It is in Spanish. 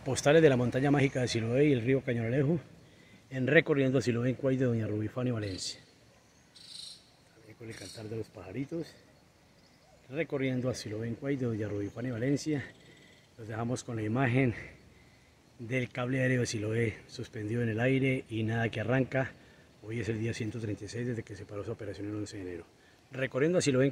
Postales de la montaña mágica de Siloé y el río Cañonalejo en Recorriendo a Siloé en Cuay de doña Rubí Fanny Valencia. También con el cantar de los pajaritos. Recorriendo a Siloé en Cuay de doña Rubí Fanny Valencia. Los dejamos con la imagen del cable aéreo de Siloé suspendido en el aire y nada que arranca. Hoy es el día 136 desde que se paró su operación el 11 de enero. Recorriendo a Siloé